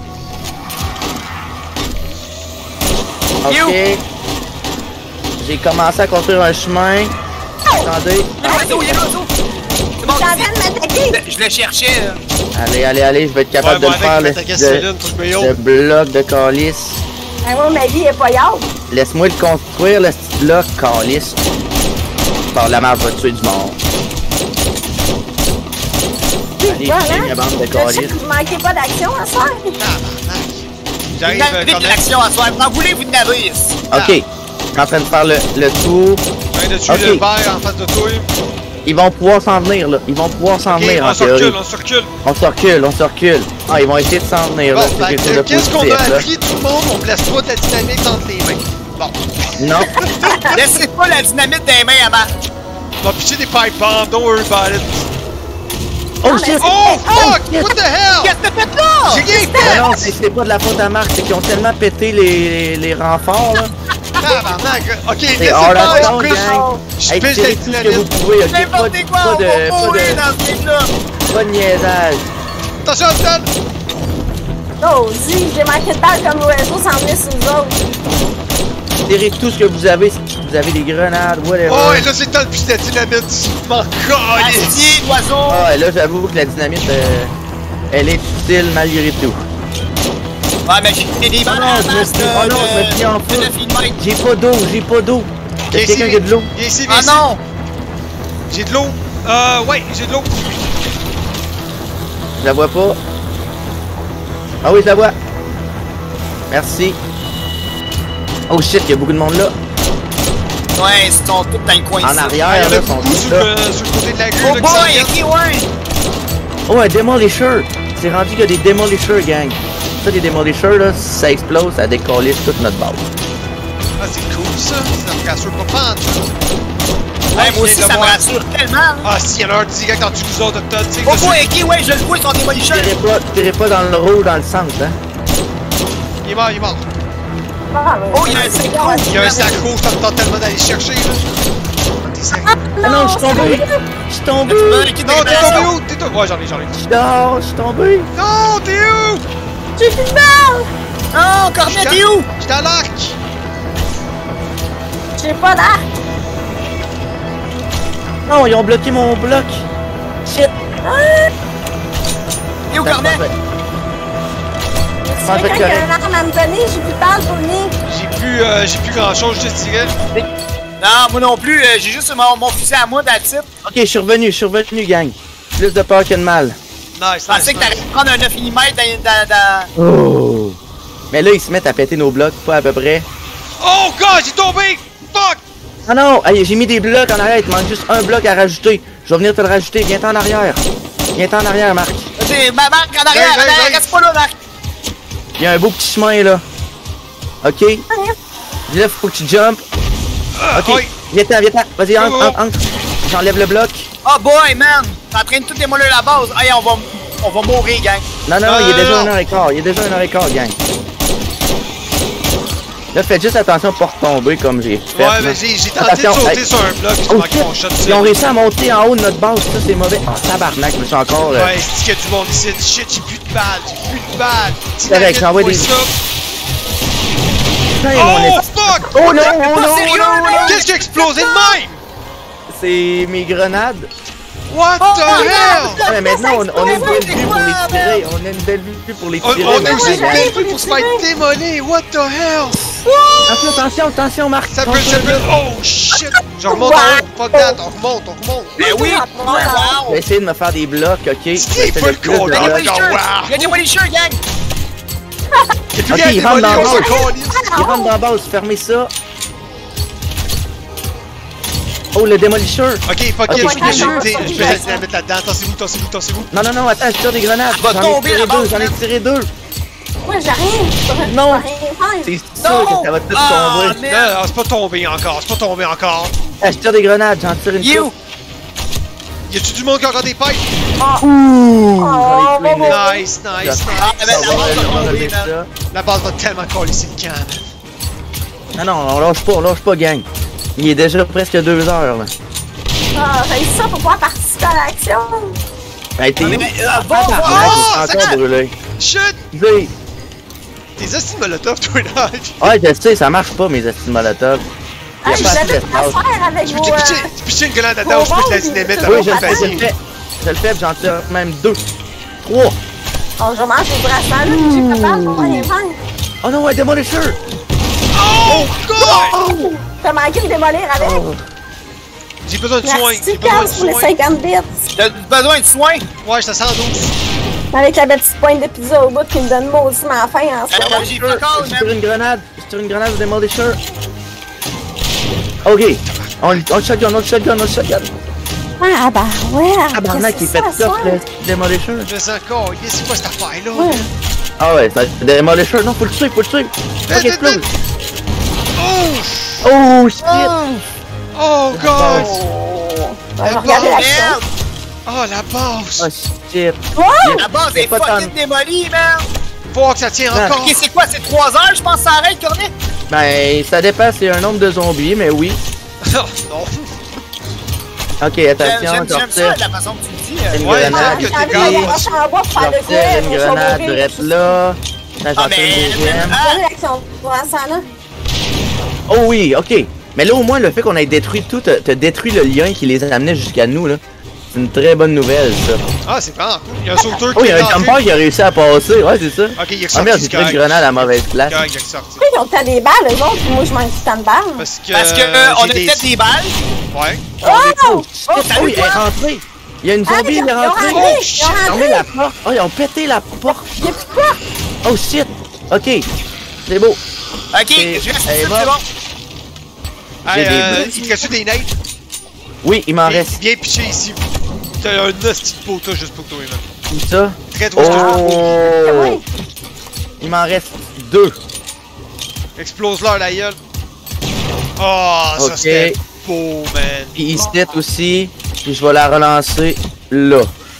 Ok. J'ai commencé à construire un chemin. Attendez. Il y a l'oiseau, il y a l'oiseau. C'est bon, T'es en train de m'attaquer! je le cherchais, là. Allez, allez, allez, je vais être Ouais, capable moi de le avec, faire, je le, m'attaquais Céline, faut que je me le haute. bloc de calice. Ah, moi, ma vie est pas yard. Laisse-moi le construire, le petit bloc, calice. Par la marge va tuer du monde. Allez, Voilà. la bande de Je sais calice. que vous manquez pas d'action à soir. Vous J'arrive euh, n'avez quand de même. l'action à soir. Vous en voulez, vous n'avez. Ok, je suis en train de faire le, le tour. Je viens de tuer Ok. le verre en face de toi. Ils vont pouvoir s'en venir, là. Ils vont pouvoir s'en Ok, venir, on en se recule, théorie. on se recule. On se recule, on se recule. Ah, ils vont essayer de s'en venir, Bon, là. C'est fait quelque chose que de qu'est-ce qu'on a positif, là. appris tout le monde? On place pas de la dynamite entre les mains. Bon. Non. Laissez pas la dynamite des mains à Marc. On va pitcher des pipe bombs, don't worry about it. Oh Non, mais shit! Oh fuck! shit. What the hell? Qu'est-ce que t'as fait là? J'ai rien Ah fait! non, c'est c'est pas de la faute à Marc, c'est qu'ils ont tellement pété les, les renforts, là. Tabarnak! Ok, laissez C'est hors la faire, zone, je pêche- gang. je Hey, pêche tirez la tout ce que vous dynamite. pouvez, ok? Pas, N'importe de- quoi, pas on de, va pas mourir de, dans ce game-là. pas de niaisage. Attention, Stan! Oh, dis, j'ai manqué de balle comme l'oiseau s'en venait sur nous autres. Tirez tout ce que vous avez, si vous avez des grenades, whatever. Oh, et là, c'est le temps de pitcher la dynamite. Je m'en calisse. Astier, l'oiseau. Ah, et là, j'avoue que la dynamite, euh, elle est utile malgré tout. Ouais, mais j'ai des balles non, à je me masse suis- de... oh non, je me suis en de- fou. de Finmite. J'ai pas d'eau, j'ai pas d'eau. Viens Y'a ici, quelqu'un qui a de l'eau? Viens ici, viens Ah ici. non! J'ai de l'eau. Euh, ouais, j'ai de l'eau. Je la vois pas. Ah oui, je la vois. Merci. Oh shit, il y a beaucoup de monde là. Ouais, ils sont tous dans le coin En ici. arrière, Ah, il y en là, a ils sont beaucoup tous sur là. le, sur le côté de la grue. Oh là, qui s'en boy, viennent. ok, ouais! Oh, un Demolisher! C'est rendu qu'il y a des Demolishers, gang. Ça, des Demolishers, là, ça explose, ça décollisse toute notre base. Ah, c'est cool ça. Ça me rassure pas pas en tout. Ouais, moi aussi, je viens de ça me voir. rassure tellement. hein. Ah, si, il y en a un direct en dessous de nous autres, Octave, tu sais. Oh dessus. boy, ok, ouais, je le vois, ils sont démolichés. Tirez pas, tirez pas dans le rouge, dans le centre, hein. Il est mort, il est mort. Ah, mais- Oh, il y a un synchro. Il y a un sac rouge, ça me tente tellement d'aller chercher, là. Ah, t'es sérieux? Ah non, je suis tombé! Je suis tombé! Tu veux qui Non, t'es tombé où? T'es tombé. Ouais, j'en ai, j'en ai. Je suis dehors, je suis tombé! Non, t'es où? J'ai plus de balle! Oh, Cornet, t'es où? J'étais à l'arc. J'ai pas d'arc! Non, ils ont bloqué mon bloc! Shit! T'es où, Cornet? Si Ah, je vais quelqu'un être qui a une arme à me donner, j'ai plus de balle pour venir. J'ai plus, euh, j'ai plus grand chose, je te dirais. Non, moi non plus, euh, j'ai juste mon, mon fusil à moi, that's it. Ok, je suis revenu, je suis revenu, gang. Plus de peur que de mal. Nice, Je pensais nice, que t'allais nice. prendre un neuf millimètres dans... dans, dans... Oh! Mais là, ils se mettent à péter nos blocs, pas à peu près. Oh god, j'ai tombé! Fuck! Ah non! Allez, j'ai mis des blocs en arrière, il te manque juste un bloc à rajouter. Je vais venir te le rajouter, viens-t'en en arrière. Viens-t'en en arrière, Marc. Vas-y, ma marque en arrière, Hey, en hey, arrière, hey. reste pas là, Marc. Il y a un beau petit chemin là. Ok? Là, faut que tu jump. Ah, Ok. oui. Viens-t'en, viens-t'en. Vas-y, entre, Oh, oh. entre, entre. J'enlève le bloc. Oh boy, man! T'es en train de tout démolir la base. Hey, on va, on va mourir, gang. Non, non, non, il y a Euh, déjà non. une heure et quart. Il y a déjà une heure et quart, gang. Là, faites juste attention pour retomber comme j'ai fait. Ouais, là. mais j'ai j'ai tenté de Attention, sauter hey. sur un bloc, j'ai Oh, manqué shit. mon shot Ils ont dessus. réussi à monter en haut de notre base. Ça, c'est mauvais. Oh, tabarnak, je me suis encore. euh, Ouais, c'est qu'il y a du monde ici. Shit, j'ai plus de balles, j'ai plus de balles. Correct, j'envoie des- Ça. putain, mon Oh esti- fuck! Oh non, oh non, oh sérieux, non, là? non. Qu'est-ce qui a explosé de même? C'est mes grenades. What Oh, the non, hell? Ouais, maintenant, on, on a une belle c'est vue pour quoi, les tirer. On a une belle vue pour les On, tirer. on a maintenant, aussi une gang. belle vue pour se faire démolir. What the hell? Attention, attention, attention, Marc. Ça peut, ça peut. Oh shit! Je remonte en haut. Fuck that, on remonte, on remonte. Ben oui! Ouais, Je wow! vais essayer de me faire des blocs, ok? Je vais C'est essayer pas de le plus de con, Il y a blocs. des démolishers! wow. Il y a des démolishers, gang! Y'a plus Ok, rien à il rentre démolir, dans on le se bas. calisse. Il rentre dans la base, fermez ça. Oh, le démolisher. Ok, fuck Ok, it, je je peux vais- shooter, je je peux vais- la mettre là-dedans. Tassez-vous, tassez-vous, tassez-vous. Non, non, non, attends, je tire des grenades. va J'en ai tomber, tiré la deux, base, j'en ai man. tiré deux. Moi, j'ai rien. Non. J'ai rien fait. C'est sûr que ça va tout Ah, tomber. merde. Non, non, c'est pas tombé encore, c'est pas tombé encore. Ah, je tire des grenades, j'en tire une You! coupe. Y'a-tu du monde qui a encore des pipes? Ouh, Oh, j'en ai tué une. bon, Nice, nice, Ah, nice. ben, Ça la va, base on va va tomber, relever man. ça. La base va tellement coller ici le camp. Non, non, on lâche pas, on lâche pas, gang. Il est déjà presque deux heures, là. Ah, j'ai ça pour pouvoir participer à l'action. Ben, t'es où? Mais, euh, Ah, va, va, tabarnak, va. je suis encore ça- brûlé. Shit! Dis. Tes astuces molotov, toi, là. Ouais, je sais, ça marche pas, mes astuces molotov. Il y a Hey, pas vous assez avez pas à d'espace. faire avec Tu vos... peux euh, pitcher, tu pitcher une grenade dedans ou je peux te la dynamite Oui, avant je qu'on le fais, je fasse. le fais. Je le fais, puis j'en tire même deux. Trois. Oh, je mange des brasseurs, là, que j'ai capable, on va rien faire. Oh non, un Demolisher! Oh god! T'as manqué de démolir avec. Oh. J'ai besoin de soins, Merci, j'ai besoin de Cam, pour les soins. cinquante bits. T'as besoin de soins? Ouais, je te sens douze. Avec la petite pointe de pizza au bout qui me donne maudiment faim en ce Euh, moment. J'ai pas encore, Je tire une grenade. Je tire une grenade au Demolisher. Ok. On, on le shotgun, on le shotgun, on le shotgun. Ah, bah ouais. Ah, barnac, il fait ça, top, le Demolisher. Je me sens encore, c'est quoi cette affaire-là? Ouais. Ah ouais, c'est un Demolisher. Non, faut le tuer, faut le tuer. Vite, Ok, vite, explose. vite! Oh! Oh, shit. Oh god! Oh. On va La regarder base. l'action. Merde! Oh la base! Oh, shit. La base Y a est pas fucking tant- démolie, man! Faut voir que ça tire Ah. encore! Ok, c'est quoi? C'est trois heures, je pense, ça arrête, Cornet? Ben, ça dépend, c'est un nombre de zombies, mais oui. Oh, non! Ok, J'aime attention, j'aime- je j'aime ça, retire. la façon que tu le dis. euh. Une Ouais, grenade. j'aime que J'ai t'es envie gars. d'aller marcher en bois pour Je faire de retire quoi, une on va grenade mourir. direct là. Là, j'en Ah, tire mais- une deuxième. Ah. Regardez l'action pour l'instant, là. Oh oui, ok. Mais là, au moins, le fait qu'on ait détruit tout, t'as t'as détruit le lien qui les amenait jusqu'à nous, là. C'est une très bonne nouvelle, ça. Ah, c'est vraiment cool. Il y a un sauteur Oh, qui il y a est un entré. jumper qui a réussi à passer, ouais, c'est ça. Ok, il est Ah ressorti. merde, j'ai tiré une grenade à la mauvaise place. Correct, il est ressorti. Pourquoi ils ont tant des balles, eux autres, puis moi, je manque tant de balles? Parce que. Parce que, euh, euh, on a j'ai peut-être des balles. Ouais. Oh! Oh, Oh, shit, oh, il est rentré. Il y a une Ah, zombie, ils il est ont rentré. rentré, Oh, ils ont shit, ils ont rentré. mis la porte. Oh, ils ont pété la porte. Il y a plus de quoi? Oh, shit. Ok, c'est beau. Ok, Et- je reste elle est ici, morte. c'est bon. Hey, J'ai des euh, bugs. il te reste des nades? Oui, il m'en Viens- reste. Viens pitcher ici. T'as un hostie de poteau juste pour toi, man. Tout ça. Très droit, Oh. Ouais. Il m'en reste deux. Explose-leur la gueule. Oh, ça Ok. c'était beau, man. Puis ici aussi. Puis je vais la relancer là.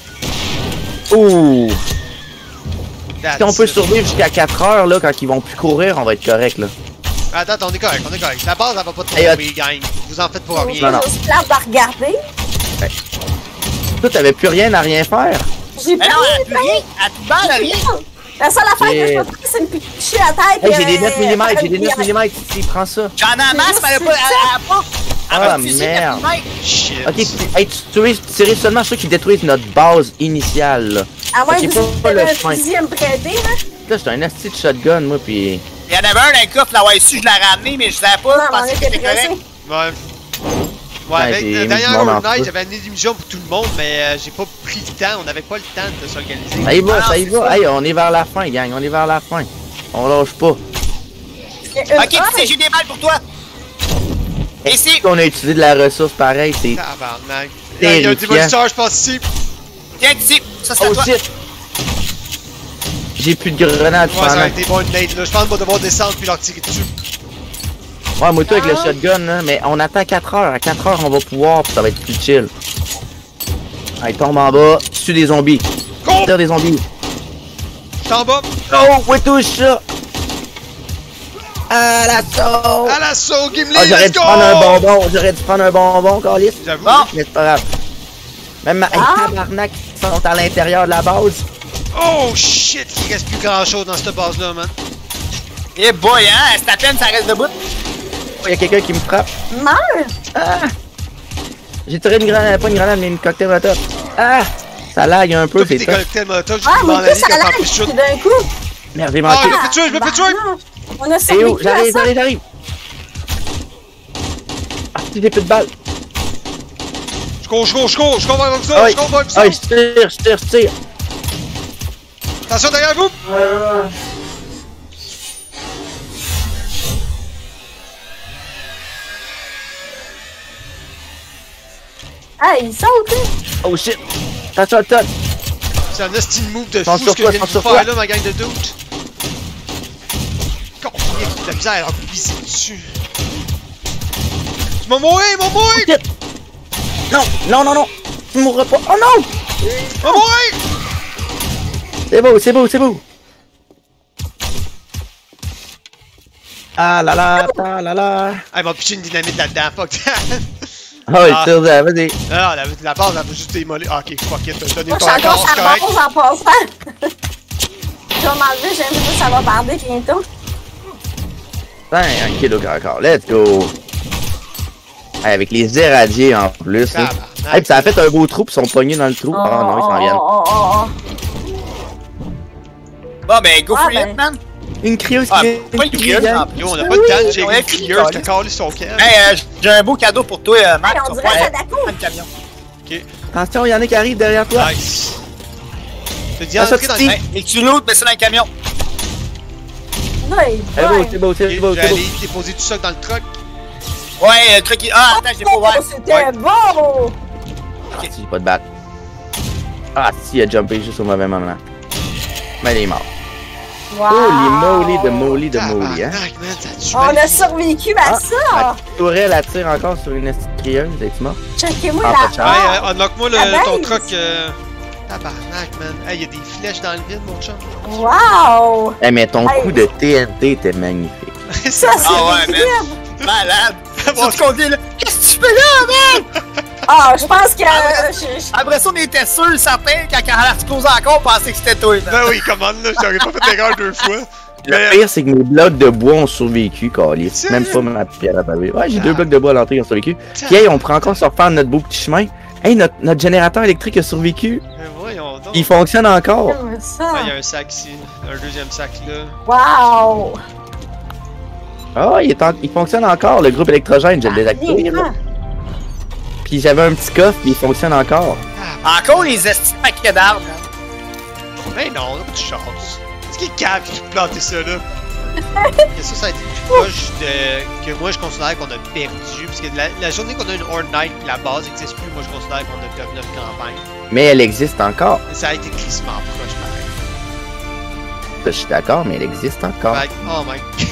Ouh. That's Si on peut it. survivre jusqu'à quatre heures, là, quand ils vont plus courir, on va être correct, là. Attends, on est correct, on est correct. La base, elle va pas Hey, tomber, gang. Vous en faites pour Non, rien. non. C'est plate de regarder. Toi, t'avais plus rien à rien faire. J'ai Mais pas non, rien, elle a plus rien. Elle a plus de balles, elle a rien. La seule affaire Et- que je peux faire, c'est me picher la tête. Hey, j'ai des euh, neuf millimètres, j'ai des faire neuf une millimètres ici, prends ça. J'en ai en masse, mais elle a pas. Elle elle a pas. Elle a Ah, pas de fusil, merde. neuf millimètres. Shit. Ok, tu, hey, tu, tu veux tirer seulement ceux qui détruisent notre base initiale, là. À moins Ok, que pas- vous pas le avez un chemin. fusil à me prêter, là. Là, c'est un asti de shotgun, moi, pis... Il y en avait un dans le coffre, là, ouais, su, je l'ai ramené, mais je savais pas. Non, Je mais on pensais que était c'était correct. pressés. Ouais. Ouais, Ouais, avec j'ai la mis dernière du monde en Horror Night, feu. j'avais une illusion pour tout le monde, mais euh, j'ai pas pris le temps, on n'avait pas le temps de s'organiser. Ça y va, Ah, ça y c'est va. ça. Hey, on est vers la fin, gang, on est vers la fin. On lâche pas. Il y a une- Ok, tu sais, j'ai des balles pour toi. Ici. On a utilisé de la ressource pareil, c'est... Tabarnak. Il y a un Terrifiant. démolisseur, je pense, ici. Tiens, ici. Ça, c'est à Oh toi. shit! J'ai plus de grenades, Ouais, ça pendant. a été bon une nade, là. Je pense qu'on va devoir descendre puis leur tirer dessus. Ouais, moi, tout avec le Ah. shotgun, là, mais on attend quatre heures. À quatre heures, on va pouvoir, puis ça va être plus chill. Allez, tombe en bas, tue des zombies. Go! Tire des zombies. Je suis en bas. Oh, ouais, touche ça! À l'assaut! À l'assaut, Gimli, Ah, j'aurais let's dû go! prendre un bonbon, j'aurais dû prendre un bonbon, Calis. J'avoue. Bon. Mais c'est pas grave. Même ma hey, Ah. tabarnak, ils sont à l'intérieur de la base. Oh shit, il reste plus grand chose dans cette base-là, man. Eh boy, hein, c'est à peine, ça reste debout. Il y a quelqu'un qui me frappe. Meurs! Ah! J'ai tiré une grenade, pas une grenade, mais une cocktail molotov. Ah! Ça lag un peu, Toi, c'est pis t'es tough. connecté à Molotov, Ah, je m'en mais allais tout ça quand t'en lag, plus shoot. tout d'un coup. Merde, j'ai Ah, manqué. je me fais tuer, je me fais tuer! barnage. On a Et où? survécu à J'arrive, ça. j'arrive, j'arrive! Ah, si j'ai plus de balles. Je cours, je cours, je cours, je cours vers vous Ah, autres, je cours vers vous ah, autres. je tire, je tire, je tire. Attention derrière vous! Ah, il saute, lui. Oh shit! Attention, le touch! C'est un hostile move de Pense fou sur ce que toi, je viens de pense sur vous faire toi. là, ma gang de doutes. Combien de la misère à me viser dessus. Tu m'as mouru, il m'a mouru! Shit! Non, non, non, non! Tu mourras pas! Oh non! Il m'a mouru! C'est beau, c'est beau, c'est beau! Ah là là, ah là là! Ah, il m'a pitché une dynamite là-dedans, fuck that! Oh, il Ah. tire, ça, vas-y! Non, la, la base, elle va juste démolir. Ah, ok, fuck it, t'as donné Moi, je ton suis encore accord, c'est sur la correct. base en passant. Je vais m'enlever, j'aime que ça va barder bientôt. Ben, un kilo encore, let's go! Hey, avec les éradiés en plus. Là. Tabarnak. Hey, pis ça a fait un beau trou, pis ils sont pognés dans le trou. Oh, Ah non, ils s'en viennent. oh, oh, oh, Bon, ben, go Ah, for ben. it, man. Une crieuse Ah, qui pas une crieuse, en plus. Yo, on a pas de temps de gérer Ouais, une crieuse qui a calé son camp. Hey, euh, j'ai un beau cadeau pour toi, euh, Max. Hey, on Tu vas dirait pouvoir Sadako. prendre le camion. Attention, il y en a qui arrivent derrière toi. Nice. Je te dis, Ah, ça, entrer dans le... Steve. Hey, et que tu lootes, mets ça dans le camion. Ouais, C'est beau, ouais. c'est beau, c'est Je beau, vais c'est beau. aller déposer tout ça dans le truck. Ouais, le truc qui... Ah, attends, je l'ai pas ouvert. Oh, c'était Ouais. beau! Ah, si, j'ai pas de batte. Ah, si, il a jumpé juste au mauvais moment. Mais il est mort. Wow! Holy moly de moly de moly, hein. Tabarnak, man, ça tue. On a survécu à Ah, ça! La tourelle attire encore sur une petite crieuse, es-tu mort? Checkez-moi Ah, pas de la chance. Ouais, euh, unlock-moi le- Ah, ton nice. truc. Euh... Tabarnak, man. Hey, y'a des flèches dans le vide, mon chum. Wow! Eh, mais ton Hey. coup de T N T était magnifique. Ça, c'est Ah ouais, vide. Malade. Bon, Surtout qu'on dit, là, qu'est-ce que tu fais là, man? Ah, je pense que... Ah, euh, je- je- Après ça, on était sûrs, certains, quand elle a explosé encore, on pensait que c'était toi, man. Ben oui, commande, là. J'aurais pas fait l'erreur deux fois. Le Mais- pire, c'est que mes blocs de bois ont survécu, Carlis. Sérieux? Même pas ma pierre à pavé. Ouais, j'ai deux Ah. blocs de bois à l'entrée qui ont survécu. Puis, hey, on pourrait encore se refaire notre beau petit chemin. Hey, notre, notre générateur électrique a survécu. Mais voyons donc. Il fonctionne encore. J'aime ça. Ah, y'a un sac ici. Un deuxième sac là. Wow! Ah, il, est en- il fonctionne encore, le groupe électrogène, je l'ai désactivé. là. Ah, Puis j'avais un petit coffre, puis il fonctionne encore. Encore les estis de paquets d'arbres, man. Ben non, là, tu chances. Est-ce qu'il est cave qui a planté ça là? Et ça, ça a été plus proche de... que moi je considère qu'on a perdu. Parce que la, la journée qu'on a une Horde Night, la base n'existe plus, moi je considère qu'on a perdu notre campagne. Mais elle existe encore. Mais ça a été crissement proche pareil. Je suis d'accord, mais elle existe encore. Fait que, oh my